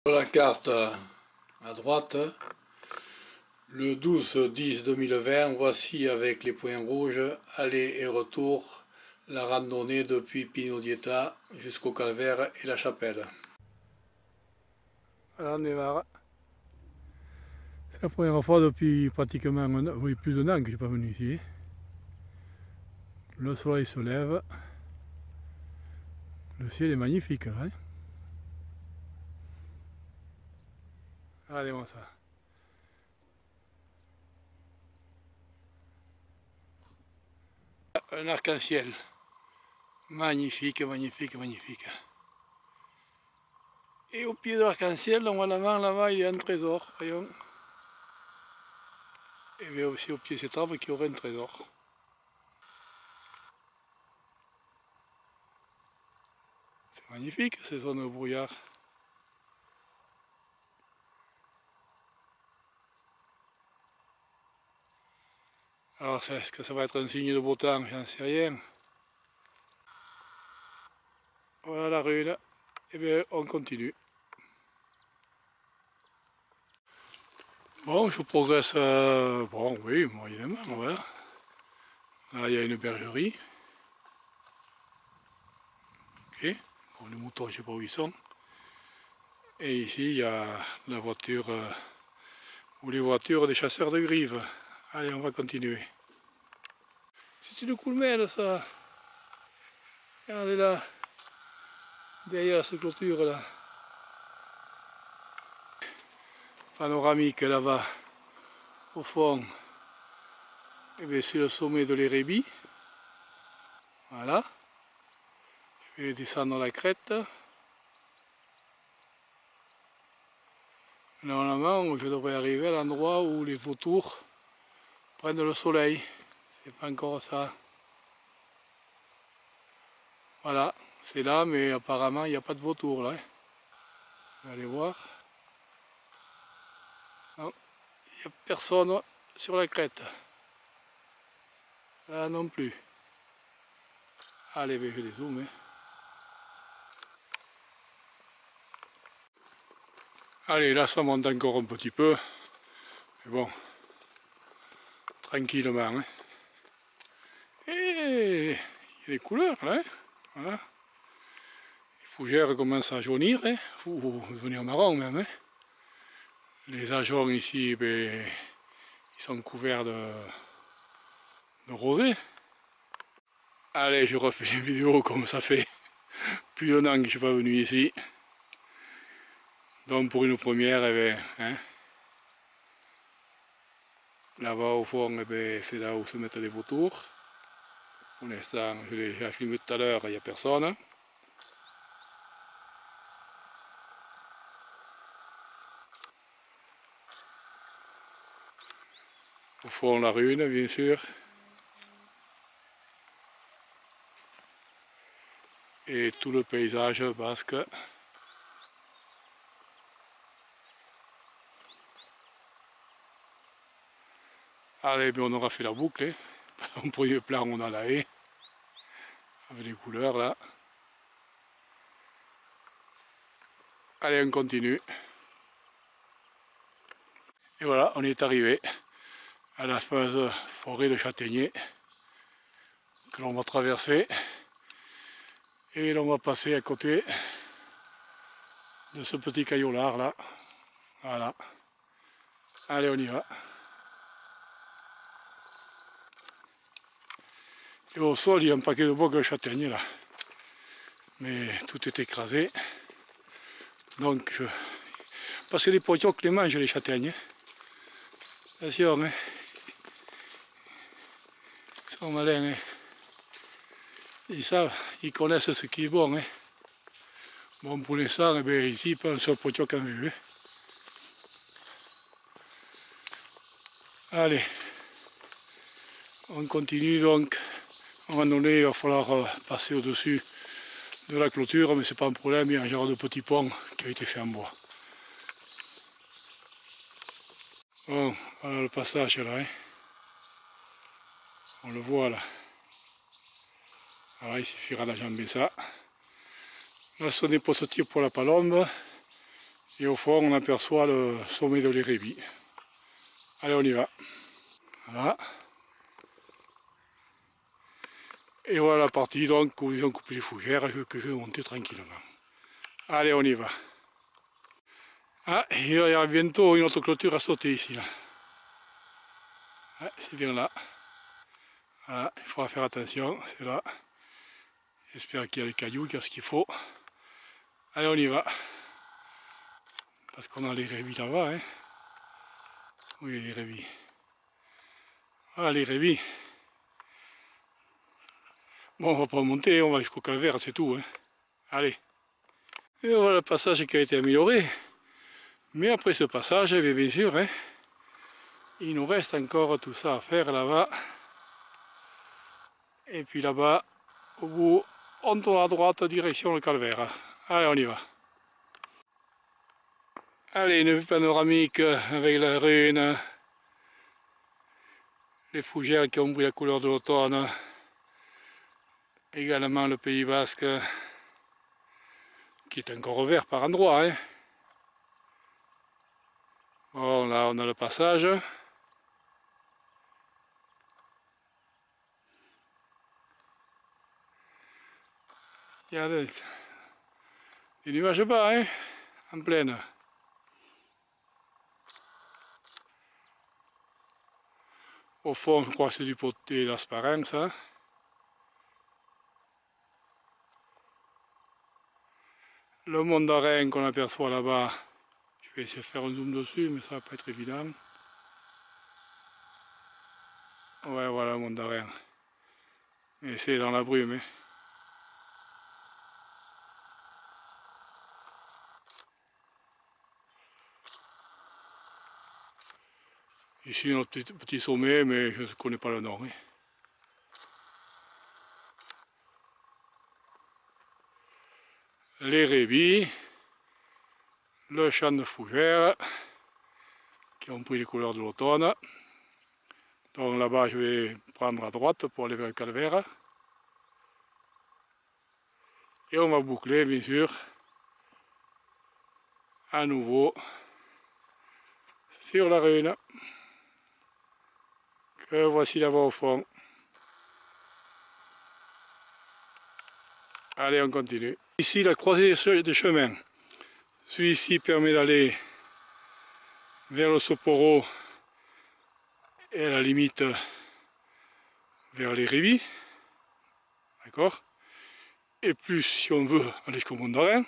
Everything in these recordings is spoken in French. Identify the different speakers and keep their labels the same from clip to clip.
Speaker 1: La carte à droite, le 12-10-2020, voici avec les points rouges, aller et retour, la randonnée depuis Pino Dieta jusqu'au Calvaire et la Chapelle. Voilà, on démarre. C'est la première fois depuis pratiquement plus d'un an que je ne suis pas venu ici. Le soleil se lève, le ciel est magnifique là. Hein. Regardez-moi ça. Un arc-en-ciel. Magnifique, magnifique, magnifique. Et au pied de l'arc-en-ciel, on voit là-bas, il y a un trésor, voyons. Et bien aussi au pied de cet arbre qui aurait un trésor. C'est magnifique ces zones de brouillard. Alors est-ce que ça va être un signe de beau temps? J'en sais rien. Voilà la rue là. Et bien on continue. Bon, je progresse, bon oui, moyennement, voilà. Là il y a une bergerie. Ok. Bon, les moutons je ne sais pas où ils sont. Et ici il y a la voiture, ou les voitures des chasseurs de grives. Allez, on va continuer. C'est une coulmelle ça. Regardez là, derrière cette clôture là. Panoramique là-bas, au fond. Et bien c'est le sommet de l'Érébie. Voilà. Je vais descendre la crête. Normalement, je devrais arriver à l'endroit où les vautours prennent le soleil. C'est pas encore ça. Voilà, c'est là, mais apparemment il n'y a pas de vautours là. On va aller voir. Non, il n'y a personne sur la crête. Là non plus. Allez, je les zoome. Allez, là ça monte encore un petit peu. Mais bon, tranquillement. Hein. Et il y a des couleurs là. Hein. Voilà. Les fougères commencent à jaunir. Hein. Ou devenir marron même. Hein. Les ajoncs ici, ben, ils sont couverts de rosée. Allez, je refais les vidéos comme ça fait plus d'un an que je ne suis pas venu ici. Donc pour une première, eh bien, hein, là-bas au fond, eh bien, c'est là où se mettent les vautours. Pour l'instant, je l'ai déjà filmé tout à l'heure, il n'y a personne. Au fond, la rune, bien sûr. Et tout le paysage basque. Allez, bien, on aura fait la boucle. Hein. En premier plan, on a la haie. Avec les couleurs là. Allez, on continue. Et voilà, on est arrivé à la fameuse forêt de châtaigniers que l'on va traverser. Et l'on va passer à côté de ce petit caillolard là. Voilà. Allez, on y va. Et au sol, il y a un paquet de bogues de châtaignes là. Mais tout est écrasé. Donc, parce que les poitiocs les mangent les châtaignes. Attention, hein. Ils sont malins, hein. Ils savent, ils connaissent ce qui est bon. Hein. Bon, pour l'instant, eh bien, ici, pas un seul poitioc en vue. Hein. Allez, on continue donc. À un moment donné, il va falloir passer au-dessus de la clôture, mais c'est pas un problème, il y a un genre de petit pont qui a été fait en bois. Bon, voilà le passage là. Hein. On le voit là. Alors il suffira d'enjamber ça. Là ce n'est pas ce tir pour la palombe. Et au fond, on aperçoit le sommet de l'Érébi. Allez, on y va. Voilà. Et voilà la partie donc où ils ont coupé les fougères que je vais monter tranquillement. Allez, on y va. Ah, il va y avoir bientôt une autre clôture à sauter ici. Là. Ah, c'est bien là. Voilà, il faudra faire attention, c'est là. J'espère qu'il y a les cailloux, qu'il y a ce qu'il faut. Allez, on y va. Parce qu'on a les rébis là-bas. Hein. Oui, les rébis. Ah, les rébis. Bon, on va pas monter, on va jusqu'au calvaire, c'est tout. Hein. Allez. Et voilà le passage qui a été amélioré. Mais après ce passage, bien sûr, hein, il nous reste encore tout ça à faire là-bas. Et puis là-bas, au bout, on tourne à droite, direction le calvaire. Allez, on y va. Allez, une vue panoramique avec la rune, les fougères qui ont pris la couleur de l'automne, également le Pays Basque, qui est encore vert par endroits. Hein. Bon, là on a le passage. Il y a des nuages bas, hein, en pleine. Au fond, je crois que c'est du poté d'Asparem, ça. Le mandarin qu'on aperçoit là-bas, je vais essayer de faire un zoom dessus, mais ça va pas être évident. Ouais, voilà le mandarin. Mais c'est dans la brume. Hein. Ici, notre petit sommet, mais je ne connais pas le nom. Hein. Les rébis, le champ de fougères, qui ont pris les couleurs de l'automne. Donc là-bas, je vais prendre à droite pour aller vers le calvaire. Et on va boucler, bien sûr, à nouveau sur la rune, que voici là-bas au fond. Allez, on continue. Ici, la croisée des chemins. Celui-ci permet d'aller vers le Soporo et à la limite vers les rébis. D'accord? Et plus, si on veut, aller jusqu'au Mandarin.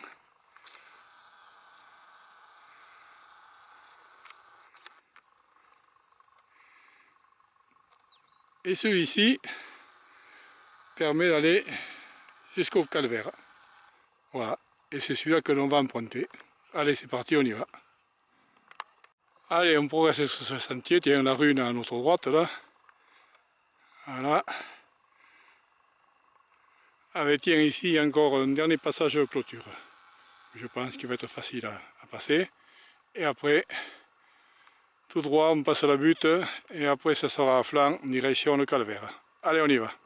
Speaker 1: Et celui-ci permet d'aller jusqu'au calvaire. Voilà. Et c'est celui-là que l'on va emprunter. Allez, c'est parti, on y va. Allez, on progresse sur ce sentier. Tiens, la rune à notre droite, là. Voilà. Avec, tiens, ici, encore un dernier passage de clôture. Je pense qu'il va être facile à passer. Et après, tout droit, on passe la butte. Et après, ça sera à flanc, en direction le calvaire. Allez, on y va.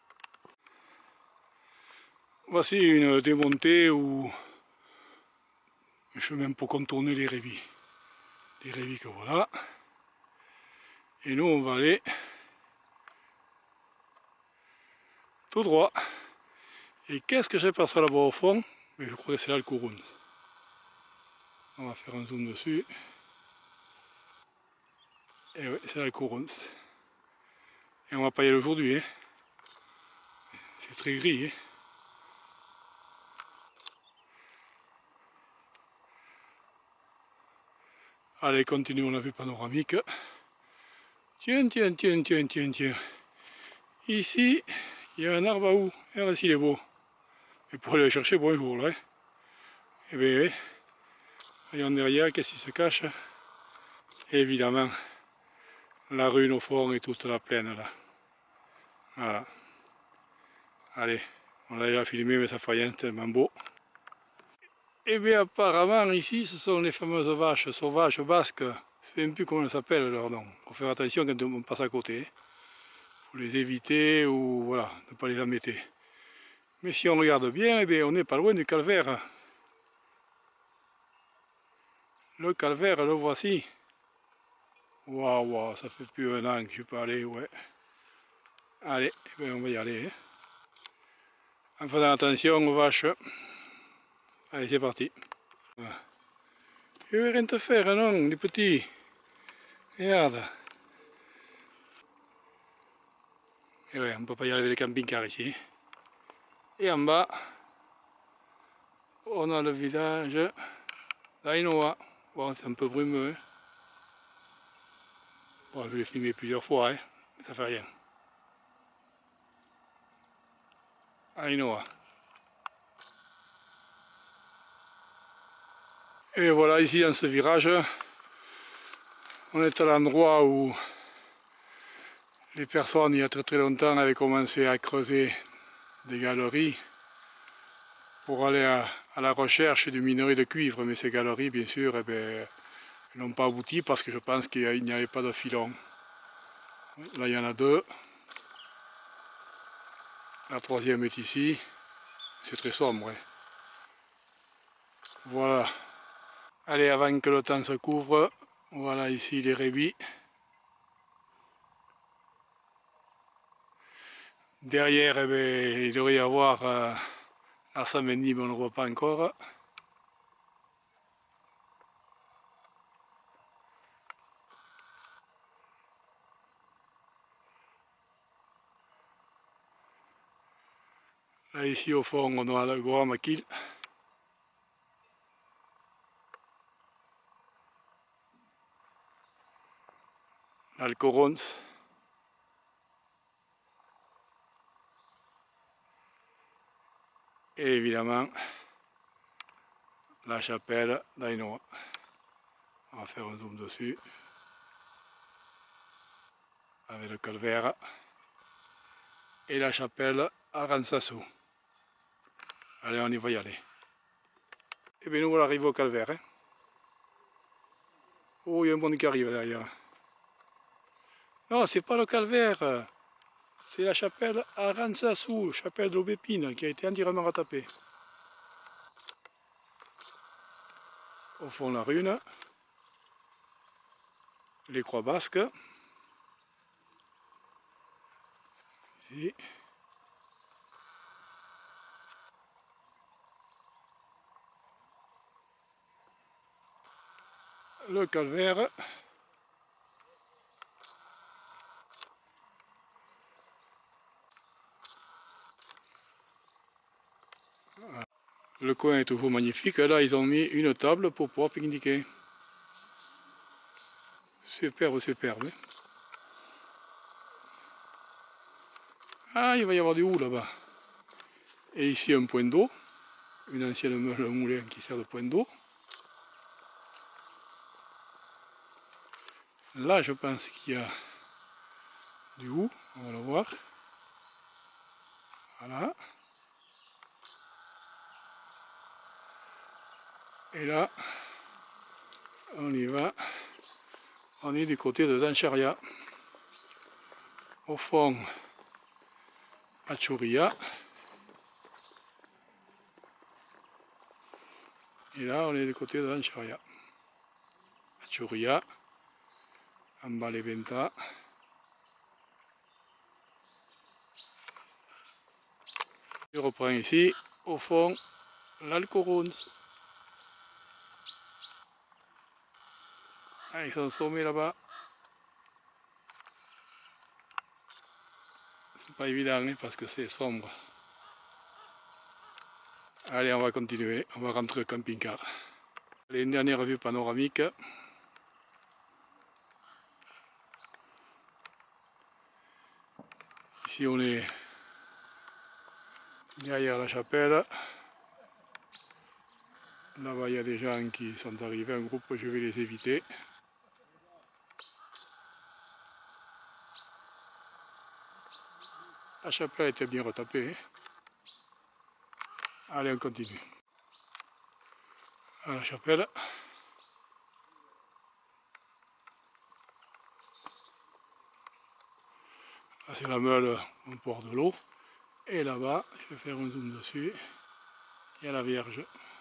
Speaker 1: Voici une démontée ou un chemin pour contourner les rébis. Les rébis que voilà. Et nous, on va aller tout droit. Et qu'est-ce que j'aperçois là-bas au fond? Mais je crois que c'est là le Kourouns. On va faire un zoom dessus. Et oui, c'est là le Kourouns. Et on va pas y aller aujourd'hui. Hein. C'est très gris. Hein. Allez, continuons la vue panoramique. Tiens, tiens, tiens, tiens, tiens, tiens. Ici, il y a un arbre à où? Regardez s'il est beau. Et pour aller le chercher, bonjour là. Hein. Eh bien, oui. Voyons derrière, qu'est-ce qui se cache? Et évidemment, la rune au fond et toute la plaine là. Voilà. Allez, on l'a déjà filmé, mais ça fait rien, c'est tellement beau. Et bien apparemment ici, ce sont les fameuses vaches sauvages basques. Je ne sais même plus comment elles s'appellent leur nom. Il faut faire attention quand on passe à côté. Il faut les éviter ou voilà, ne pas les embêter. Mais si on regarde bien, eh bien, on n'est pas loin du calvaire. Le calvaire, le voici. Waouh, waouh, ça fait plus un an que je suis pas allé, ouais. Allez, eh ben, on va y aller. Hein. En faisant attention aux vaches. Allez, c'est parti. Voilà. Je vais rien te faire, non, les petits. Regarde. Et ouais, on ne peut pas y aller avec les camping-cars ici. Et en bas, on a le village d'Ainoa. Bon, c'est un peu brumeux. Hein. Bon, je l'ai filmé plusieurs fois, hein, mais ça fait rien. Ainoa. Et voilà, ici dans ce virage, on est à l'endroit où les personnes, il y a très longtemps, avaient commencé à creuser des galeries pour aller à la recherche du minerai de cuivre. Mais ces galeries, bien sûr, eh ben, n'ont pas abouti parce que je pense qu'il n'y avait pas de filon. Là, il y en a deux. La troisième est ici. C'est très sombre. Hein. Voilà. Allez, avant que le temps se couvre, voilà ici les rébis. Derrière, eh bien, il devrait y avoir la Samedi, mais on ne le voit pas encore. Là, ici, au fond, on a le Grand Maquis. L'Alcorons. Et évidemment, la chapelle d'Ainoa. On va faire un zoom dessus. Avec le calvaire. Et la chapelle à Ransassou. Allez, on y va y aller. Et bien nous voilà arrivés au calvaire. Hein. Oh, il y a un monde qui arrive derrière. Non, c'est pas le calvaire. C'est la chapelle à Ransassou, chapelle de l'Aubépine, qui a été entièrement rattrapée. Au fond, la rune. Les croix basques. Ici. Le calvaire. Le coin est toujours magnifique. Là, ils ont mis une table pour pouvoir pique-niquer. Superbe, superbe. Ah, il va y avoir du houx là-bas. Et ici, un point d'eau. Une ancienne meule moulin qui sert de point d'eau. Là, je pense qu'il y a du houx. On va le voir. Voilà. Et là, on y va. On est du côté de Zancharia. Au fond, à Chouria. Et là, on est du côté de Zancharia. À Chouria. En bas les Ventas. Je reprends ici, au fond, l'Alcorons. Ah, ils sont sommés là-bas. C'est pas évident hein, parce que c'est sombre. Allez, on va continuer, on va rentrer au camping-car. Allez, une dernière vue panoramique. Ici, on est derrière la chapelle. Là-bas, il y a des gens qui sont arrivés, un groupe, je vais les éviter. La chapelle était bien retapée. Hein. Allez, on continue. À la chapelle. Là, c'est la meule au port de l'eau. Et là-bas, je vais faire un zoom dessus. Il y a la Vierge.